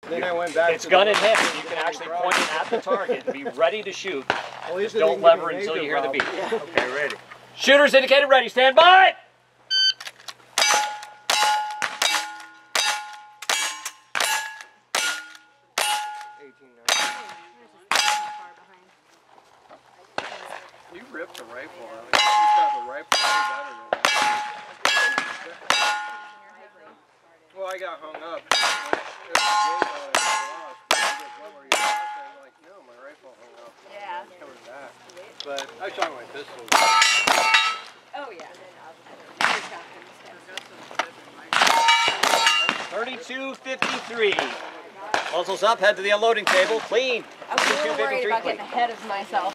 Then I went back. It's gun in hand. You can actually point it at the target and be ready to shoot. Just don't lever until you hear the beep. Okay, ready. Shooters indicated ready. Stand by. You ripped the rifle. I mean, you shot the rifle way better than that. Well, I got hung up. My rifle hung up. Yeah. Coming back. But I shot my pistol. Oh, yeah. 32:53. Muzzles up, head to the unloading table. Clean. I was a little worried about getting ahead of myself.